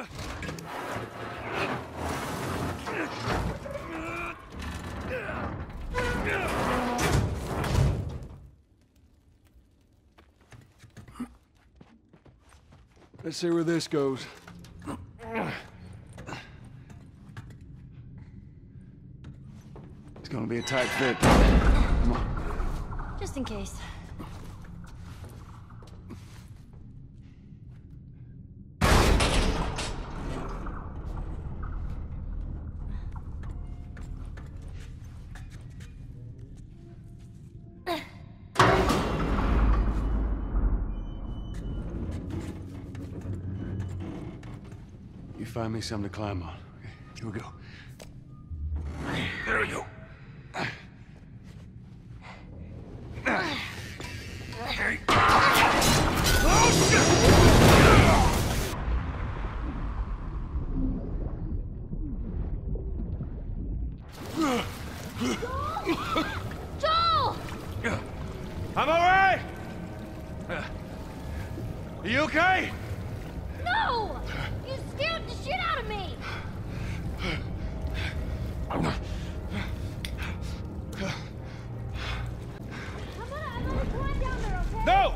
Let's see where this goes. It's gonna be a tight fit. Come on. Just in case. You find me something to climb on. Okay, here we go. There we go. Joel! I'm all right. Are you okay? No! You scared the shit out of me! I'm gonna climb down there, okay? No!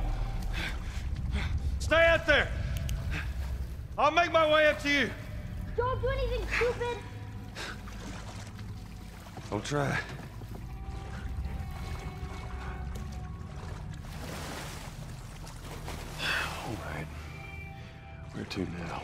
Stay out there! I'll make my way up to you. Don't do anything stupid! I'll try. All right. Where to now?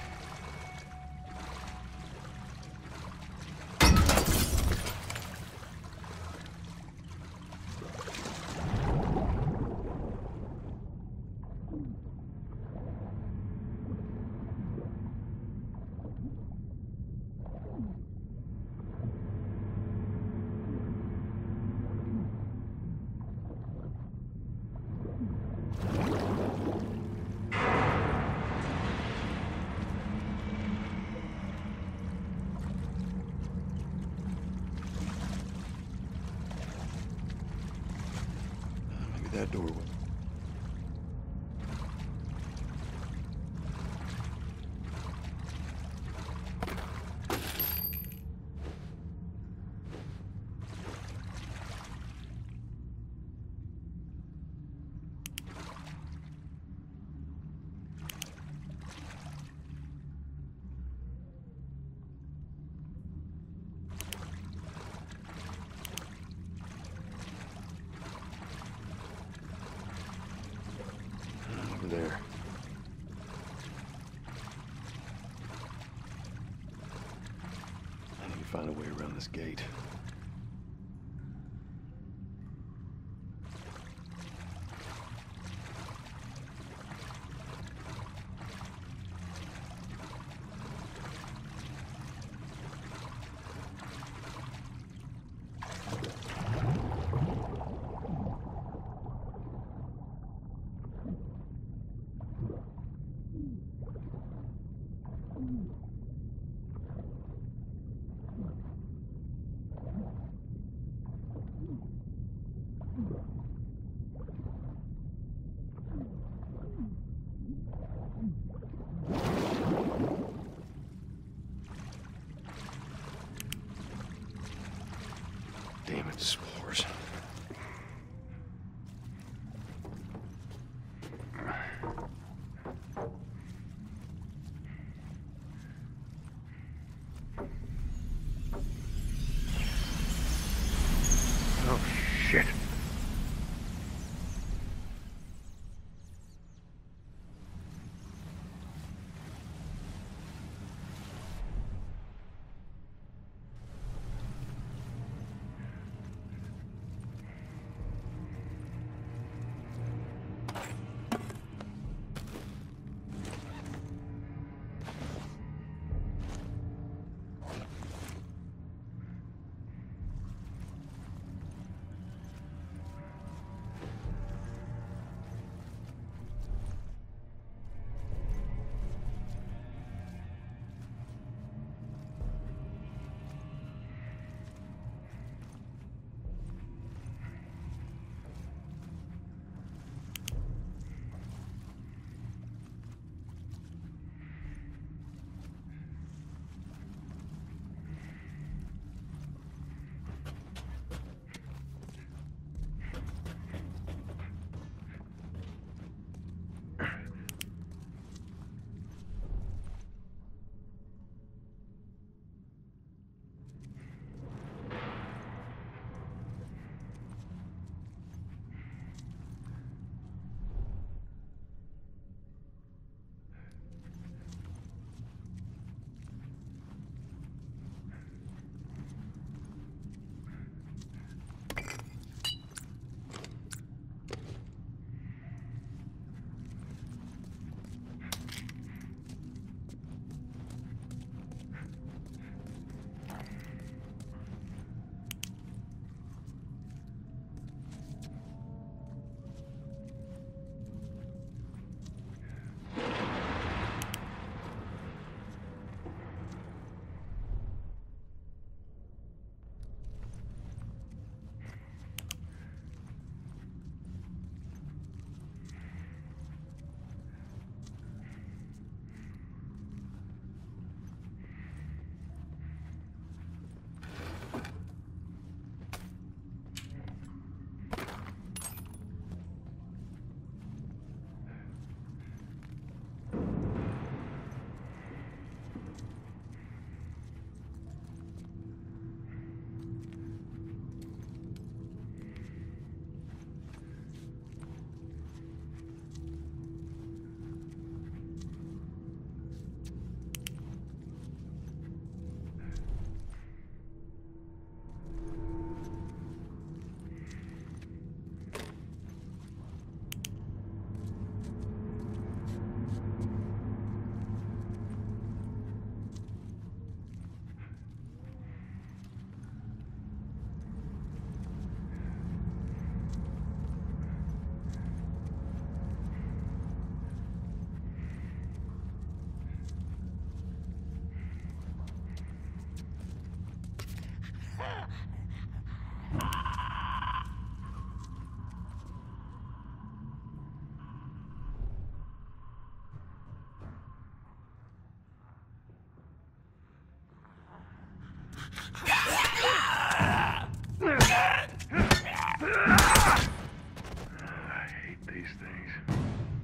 Maybe that door will. Over there. I need to find a way around this gate. Damn it, spores. Oh, shit. I hate these things.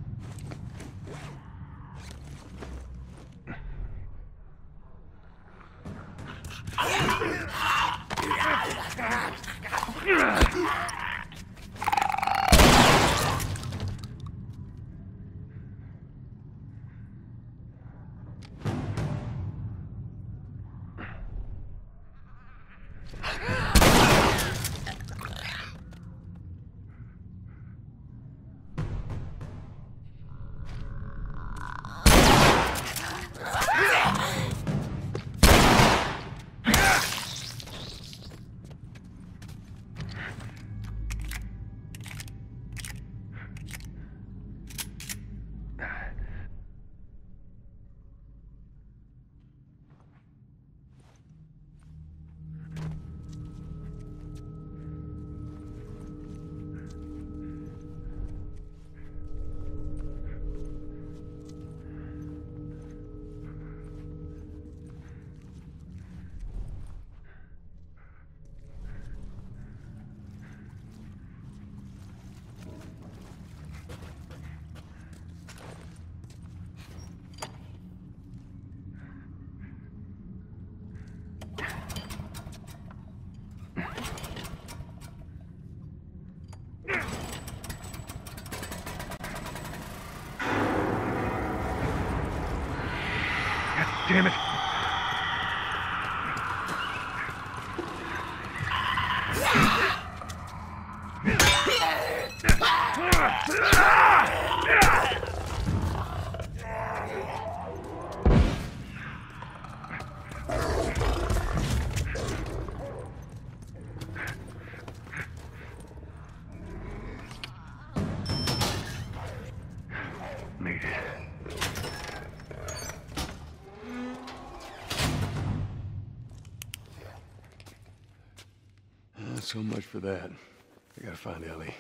Damn it. Made it. So much for that. I gotta find Ellie.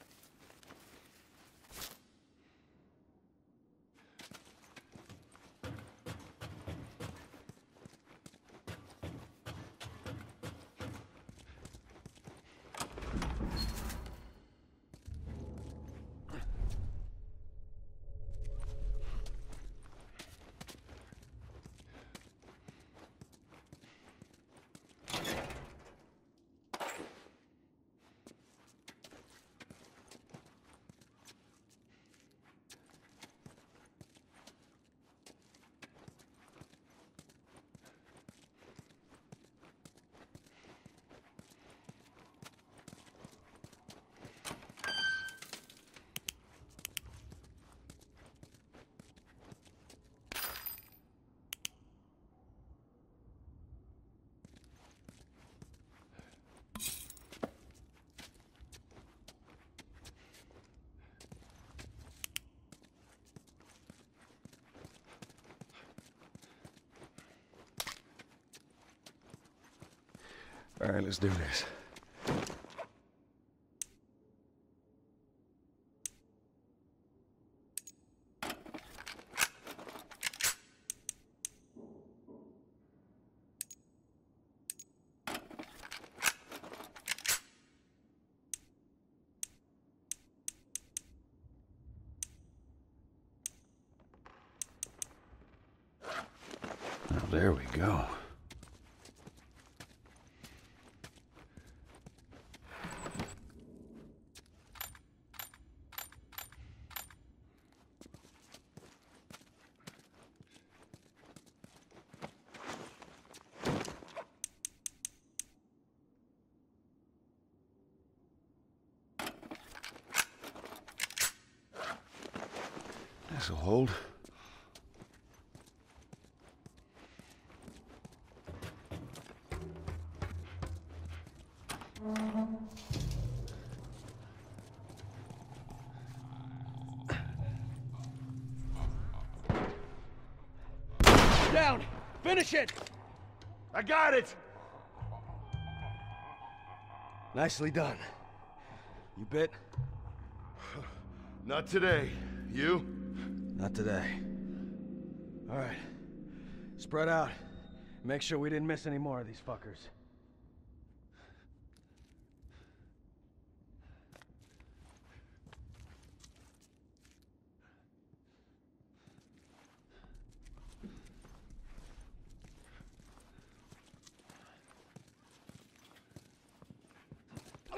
All right, let's do this. Well, there we go. This'll hold. Down! Finish it! I got it! Nicely done. You bit? Not today. You? Not today. All right. Spread out. Make sure we didn't miss any more of these fuckers.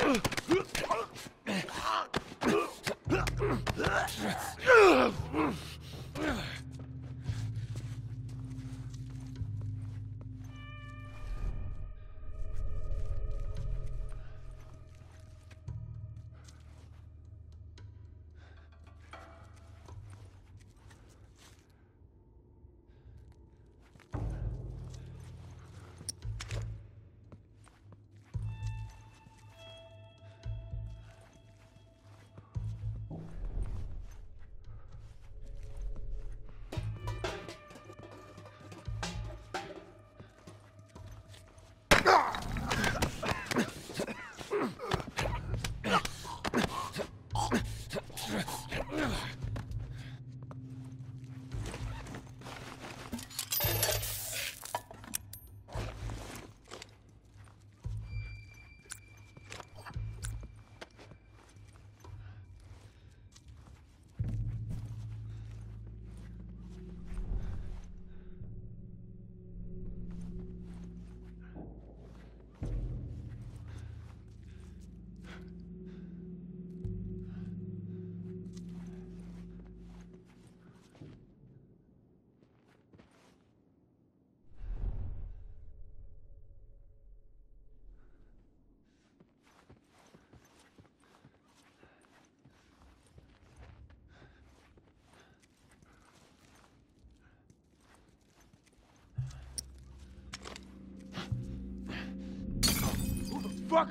Fuck!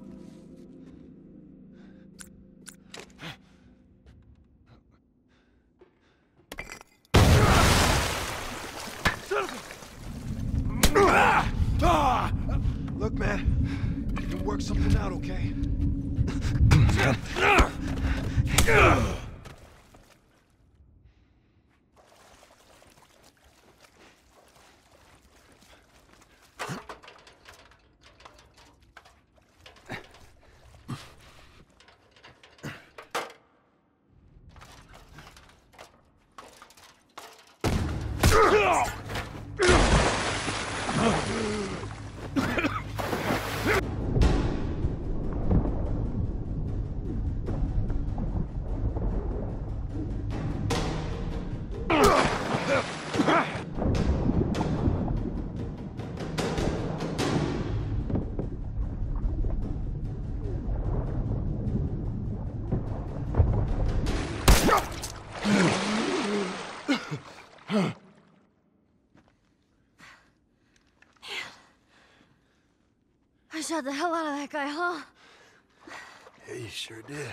Look, man, we can work something out, okay? I shot the hell out of that guy, huh? Yeah, you sure did.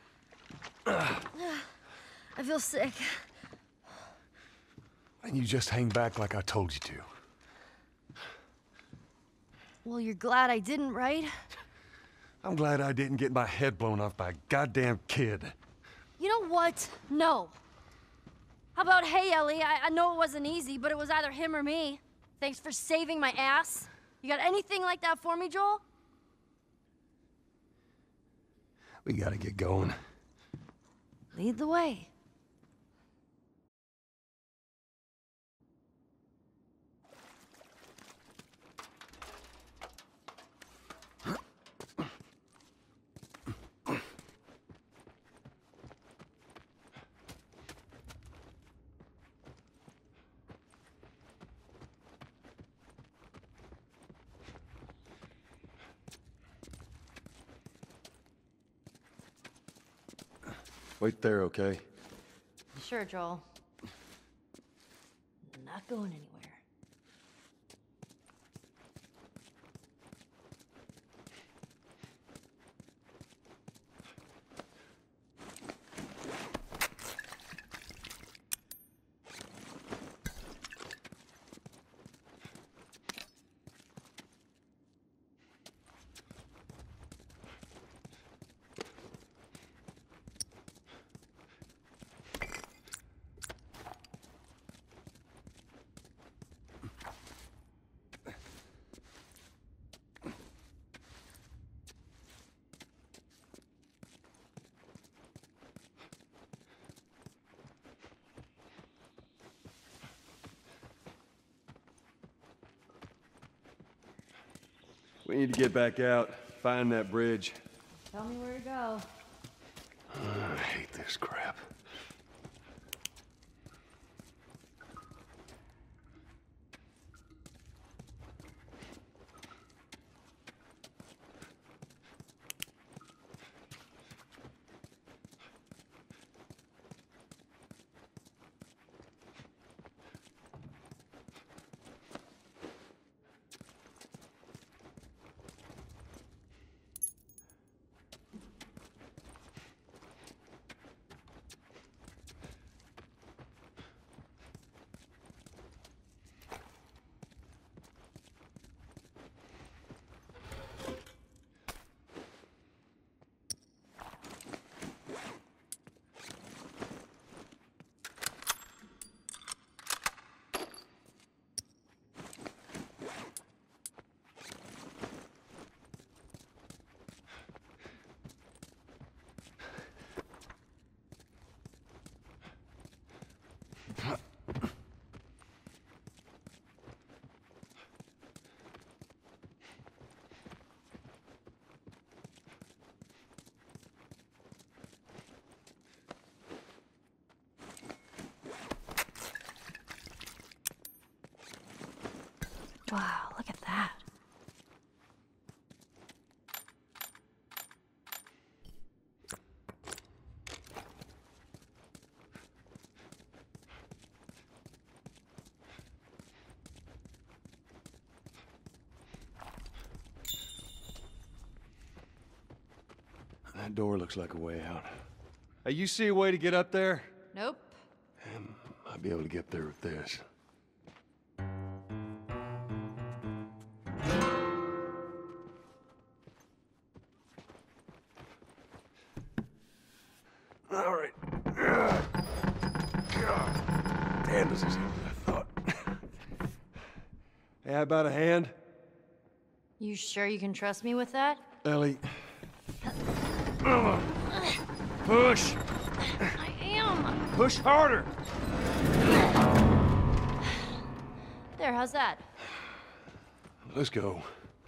I feel sick. And you just hang back like I told you to. Well, you're glad I didn't, right? I'm glad I didn't get my head blown off by a goddamn kid. You know what? No. How about, hey, Ellie, I know it wasn't easy, but it was either him or me. Thanks for saving my ass. You got anything like that for me, Joel? We gotta get going. Lead the way. Wait there, okay? Sure, Joel. I'm not going anywhere. We need to get back out, find that bridge. Tell me where to go. I hate this crap. Wow, look at that. That door looks like a way out. Hey, you see a way to get up there? Nope. I'll be able to get there with this. All right. Damn, this is easier than I thought. Hey, how about a hand? You sure you can trust me with that? Ellie. Push! I am. Push harder! There, how's that? Let's go.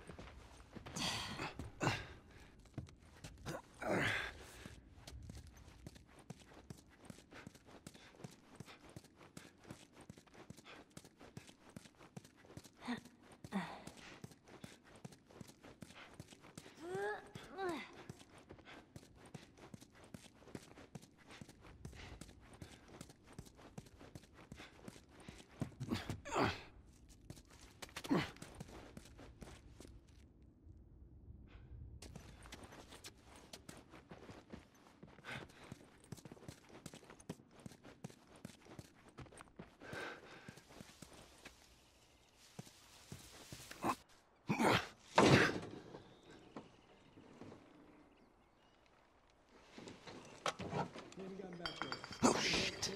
Oh, shit.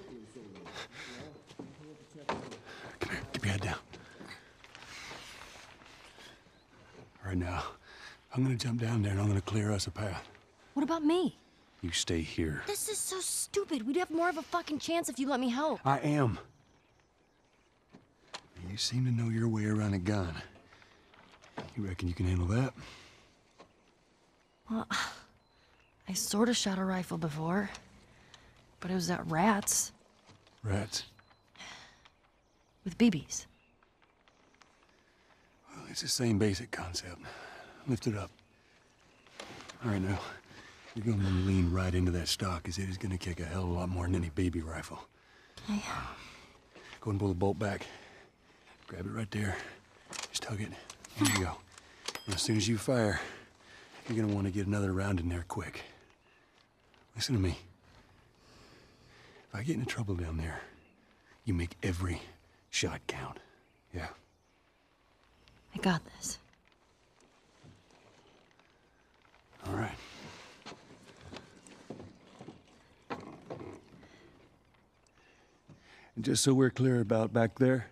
Come here, keep your head down. All right, now, I'm gonna jump down there and I'm gonna clear us a path. What about me? You stay here. This is so stupid. We'd have more of a fucking chance if you let me help. I am. You seem to know your way around a gun. You reckon you can handle that? Well, I sort of shot a rifle before, but it was at rats Rats. with BBs. Well, it's the same basic concept. Lift it up. All right, now. You're gonna lean right into that stock, as it is gonna kick a hell of a lot more than any baby rifle. Okay. Go and pull the bolt back. Grab it right there. Just tug it. Here you go. And as soon as you fire, you're gonna want to get another round in there quick. Listen to me. If I get into trouble down there, you make every shot count. Yeah? I got this. All right. And just so we're clear about back there,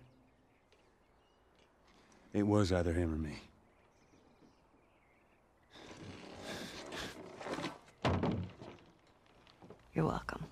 it was either him or me. You're welcome.